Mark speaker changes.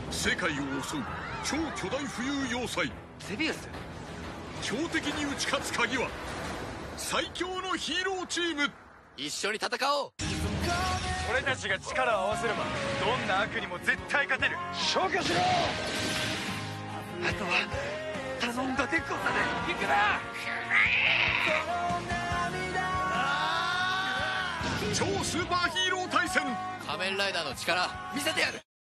Speaker 1: 世界を襲う超巨大浮遊要塞
Speaker 2: ゼビウス。
Speaker 1: 強敵に打ち勝つ鍵は最強のヒーローチーム。
Speaker 2: 一緒に戦おう。
Speaker 3: 俺たちが力を合わせればどんな悪にも絶対勝てる。消去しろ。あとは頼んだでござる。行くな。
Speaker 1: 超スーパーヒーロー対戦。
Speaker 2: 仮面ライダーの力見せてやる。